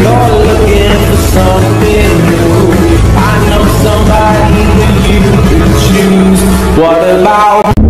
you're looking for something new, I know somebody that you could choose. What about